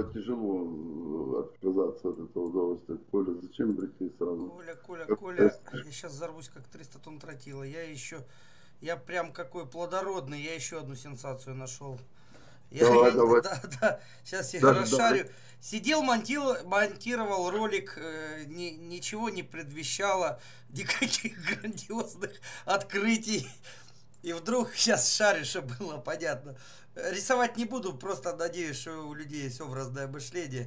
было тяжело отказаться от этого удовольствия. Коля, зачем прийти сразу? Коля, я сейчас взорвусь как 300 тонн тротила. Я прям какой плодородный, я еще одну сенсацию нашел. Давай, давай, Да, сейчас я дождались. расшарю. Сидел, монтировал ролик, ничего не предвещало, никаких грандиозных открытий. И вдруг сейчас шарю, чтобы было понятно. Рисовать не буду, просто надеюсь, что у людей есть образное мышление.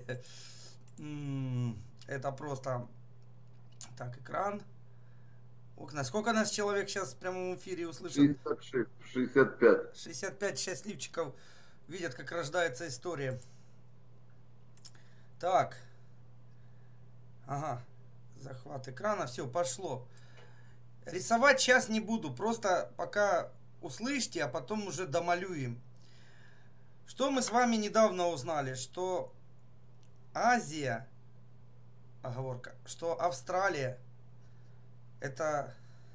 Это просто... Так, экран. Окна. Сколько нас человек сейчас в прямом эфире услышат? 56, 65. 65 счастливчиков видят, как рождается история. Так. Ага. Захват экрана. Все, пошло. Рисовать сейчас не буду. Просто пока услышьте, а потом уже домалюем. Что мы с вами недавно узнали? Что Азия, оговорка, что Австралия это,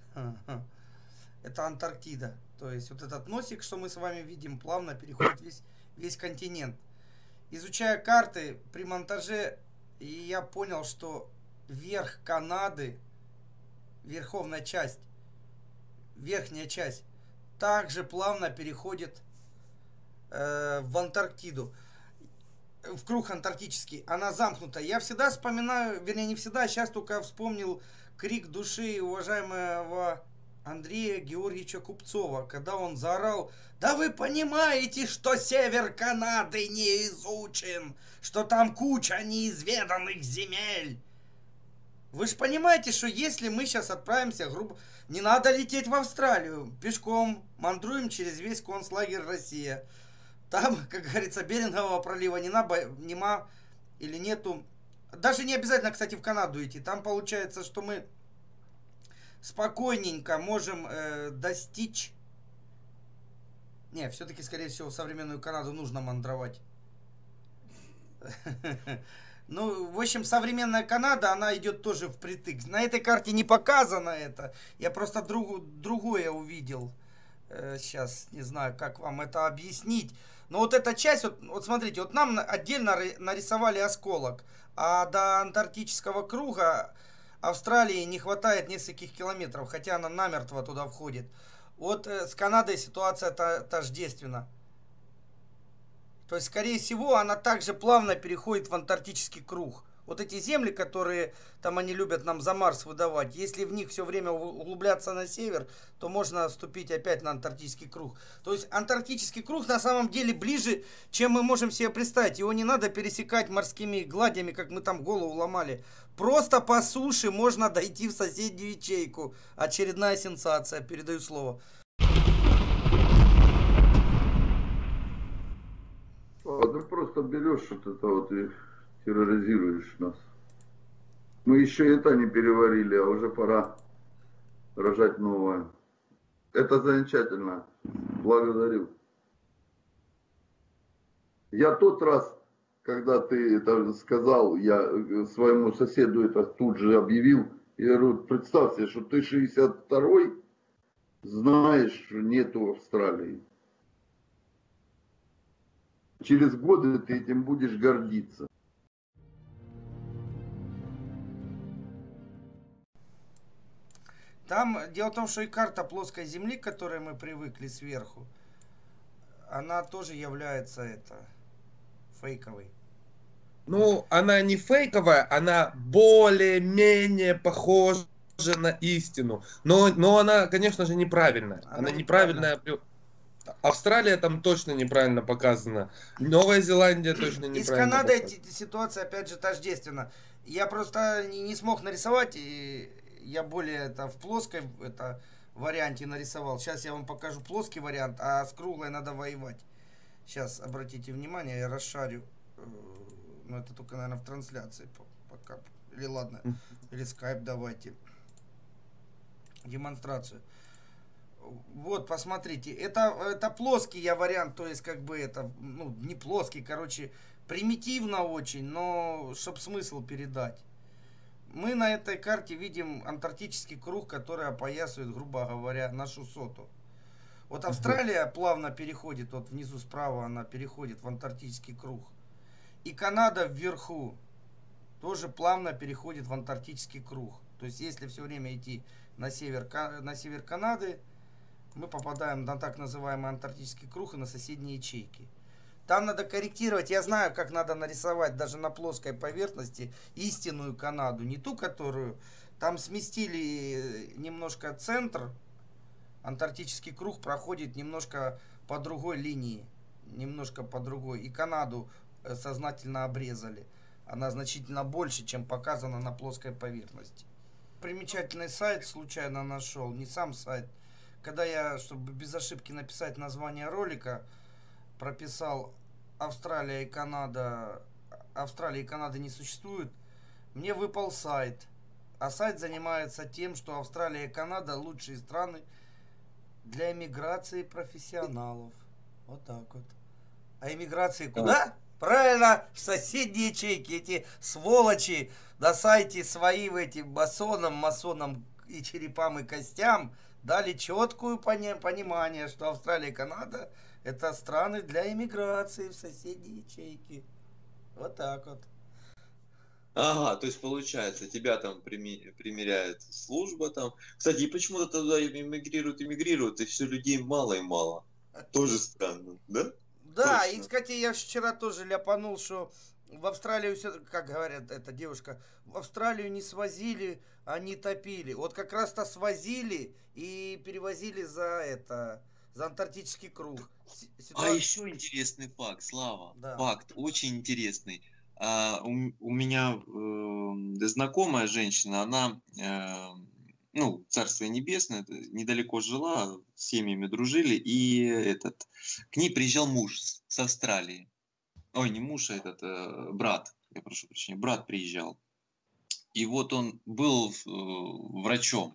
это Антарктида. То есть вот этот носик, что мы с вами видим, плавно переходит весь континент. Изучая карты при монтаже, я понял, что верх Канады, верховная часть, верхняя часть, также плавно переходит в Антарктиду, в круг антарктический. Она замкнута. Я всегда вспоминаю, вернее не всегда, сейчас только вспомнил крик души уважаемого Андрея Георгиевича Купцова, когда он заорал: да вы понимаете, что север Канады не изучен, что там куча неизведанных земель. Вы же понимаете, что если мы сейчас отправимся, грубо, не надо лететь в Австралию, пешком мандруем через весь концлагерь Россия. Там, как говорится, Берингового пролива нема или нету. Даже не обязательно, кстати, в Канаду идти. Там получается, что мы спокойненько можем достичь... Не, все-таки, скорее всего, в современную Канаду нужно мандровать. Ну, в общем, современная Канада, она идет тоже впритык. На этой карте не показано это. Я просто другое увидел. Сейчас не знаю, как вам это объяснить. Но вот эта часть, вот смотрите, вот нам отдельно нарисовали осколок. А до антарктического круга Австралии не хватает нескольких километров, хотя она намертво туда входит. Вот с Канадой ситуация тождественна. То есть, скорее всего, она также плавно переходит в антарктический круг. Вот эти земли, которые там они любят нам за Марс выдавать, если в них все время углубляться на север, то можно ступить опять на антарктический круг. То есть антарктический круг на самом деле ближе, чем мы можем себе представить. Его не надо пересекать морскими гладями, как мы там голову ломали. Просто по суше можно дойти в соседнюю ячейку. Очередная сенсация, передаю слово. А ты просто берешь вот это вот и терроризируешь нас. Мы еще это не переварили, а уже пора рожать новое. Это замечательно. Благодарю. Я тот раз, когда ты это сказал, я своему соседу это тут же объявил. Я говорю, представь себе, что ты 62-й, знаешь, что нету Австралии. Через годы ты этим будешь гордиться. Там дело в том, что и карта плоской земли, к которой мы привыкли сверху, она тоже является фейковой. Ну, она не фейковая, она более-менее похожа на истину. Но она, конечно же, неправильная. Она неправильная. Австралия там точно неправильно показана. Новая Зеландия точно И с неправильно Канадой показана. ситуация опять же тождественна. Я просто не смог нарисовать, и я более в плоской варианте нарисовал. Сейчас я вам покажу плоский вариант, а с круглой надо воевать. Сейчас обратите внимание, я расшарю. Но это только, наверное, в трансляции пока. Или ладно, или скайп давайте. Демонстрацию. Вот, посмотрите, это плоский я вариант, то есть как бы это, ну, не плоский, короче, примитивно очень, но чтоб смысл передать. Мы на этой карте видим антарктический круг, который опоясывает, грубо говоря, нашу соту. Вот Австралия плавно переходит, вот внизу справа она переходит в антарктический круг. И Канада вверху тоже плавно переходит в антарктический круг. То есть, если все время идти на север Канады, мы попадаем на так называемый антарктический круг и на соседние ячейки. Там надо корректировать. Я знаю, как надо нарисовать даже на плоской поверхности истинную Канаду. Не ту, которую... Там сместили немножко центр. Антарктический круг проходит немножко по другой линии. Немножко по другой. И Канаду сознательно обрезали. Она значительно больше, чем показано на плоской поверхности. Примечательный сайт случайно нашел. Не сам сайт. Когда я, чтобы без ошибки написать название ролика, прописал Австралия и Канада не существует, мне выпал сайт. А сайт занимается тем, что Австралия и Канада лучшие страны для эмиграции профессионалов. Вот так вот. А эмиграции куда? Правильно, в соседние ячейки. Эти сволочи на сайте своим этим масонам и черепам и костям дали четкое понимание, что Австралия и Канада это страны для эмиграции в соседние ячейки. Вот так вот. Ага, то есть получается, тебя там примеряет служба там. Кстати, и почему-то туда эмигрируют, и все людей мало и мало. Тоже странно, да? Да, Точно. и, кстати, я вчера тоже ляпанул, что в Австралию, как говорят эта девушка, в Австралию не свозили, а не топили. Вот как раз-то свозили и перевозили за антарктический круг. А еще интересный факт, Слава. Да. Факт очень интересный. У меня знакомая женщина, она, ну, Царствие Небесное, недалеко жила, с семьями дружили, и к ней приезжал муж с Австралии. Ой, не муж, а брат, я прошу прощения, брат приезжал. И вот он был врачом.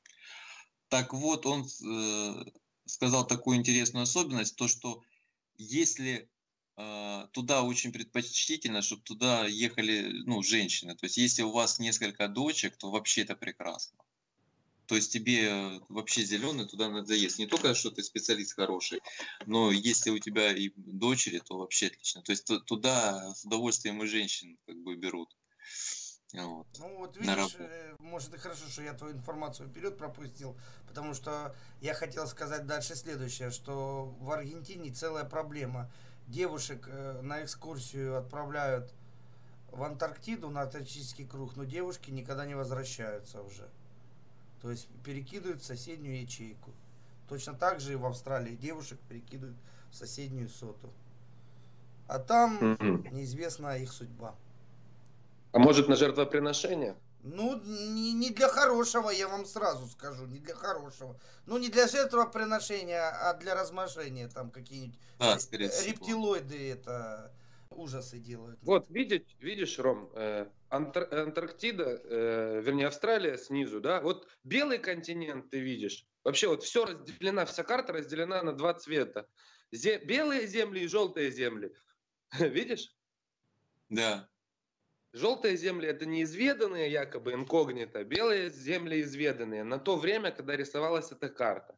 Так вот, он сказал такую интересную особенность, то, что если туда очень предпочтительно, чтобы туда ехали, ну, женщины. То есть, если у вас несколько дочек, то вообще это прекрасно. То есть, тебе вообще зеленый туда надо ехать. Не только, что ты специалист хороший, но если у тебя и дочери, то вообще отлично. То есть, туда с удовольствием и женщин как бы берут. Вот. Ну вот видишь, может и хорошо, что я твою информацию вперед пропустил, потому что я хотел сказать дальше следующее, что в Аргентине целая проблема. Девушек на экскурсию отправляют в Антарктиду, на антарктический круг, но девушки никогда не возвращаются уже. То есть перекидывают в соседнюю ячейку. Точно так же и в Австралии девушек перекидывают в соседнюю соту. А там неизвестна их судьба. А может на жертвоприношение? Ну, не для хорошего, я вам сразу скажу, не для хорошего. Ну, не для жертвоприношения, а для размножения. Там какие-нибудь рептилоиды это ужасы делают. Вот, видишь, Ром, Антарктида, вернее, Австралия снизу, да? Вот белый континент ты видишь. Вообще вот все разделена, вся карта разделена на два цвета. Белые земли и желтые земли. Видишь? Да. Желтые земли это неизведанные, якобы инкогнито, белые земли изведанные на то время, когда рисовалась эта карта.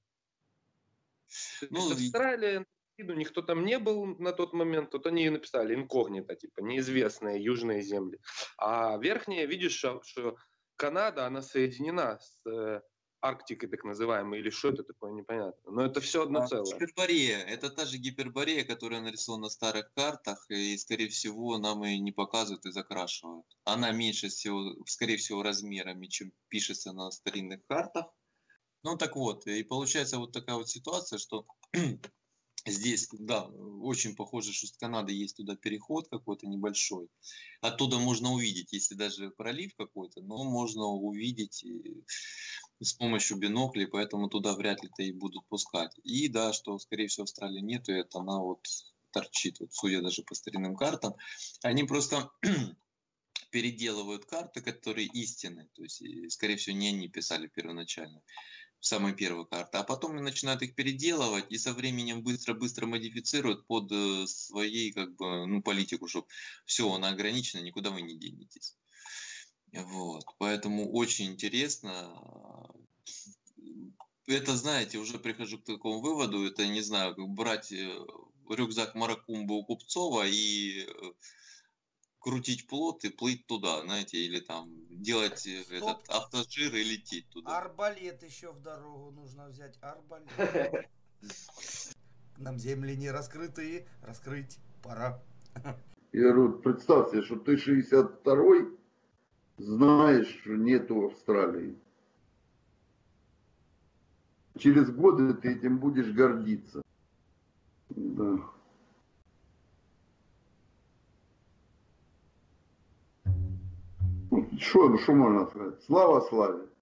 Ну, Австралия, Антарктиду, никто там не был на тот момент, вот они и написали инкогнито, типа неизвестные южные земли. А верхние, видишь, что Канада, она соединена с Арктикой, так называемой, или что это такое, непонятно. Но это все одно целое. Гиперборея. Это та же гиперборея, которая нарисована на старых картах, и, скорее всего, нам ее не показывают и закрашивают. Она меньше всего, скорее всего, размерами, чем пишется на старинных картах. Ну, так вот, и получается вот такая вот ситуация, что здесь, да, очень похоже, что с Канады есть туда переход какой-то небольшой. Оттуда можно увидеть, если даже пролив какой-то, но можно увидеть с помощью биноклей, поэтому туда вряд ли-то и будут пускать. И да, что, скорее всего, Австралии нету, и это она вот торчит, вот, судя даже по старинным картам. Они просто переделывают карты, которые истинные, то есть, скорее всего, не они писали первоначально. Самые первые карты, а потом начинают их переделывать и со временем быстро-быстро модифицируют под своей как бы, ну, политику, чтобы все, она ограничена, никуда вы не денетесь. Вот, поэтому очень интересно. Это, знаете, уже прихожу к такому выводу, это, не знаю, как брать рюкзак Маракумбы у Купцова и крутить плот и плыть туда, знаете, или там делать этот автожир и лететь туда. Арбалет еще в дорогу нужно взять. Арбалет. Нам земли не раскрытые, раскрыть пора. Я говорю, представьте, что ты 62-й, знаешь, что нету Австралии. Через годы ты этим будешь гордиться. Да. Что можно сказать? Слава славе.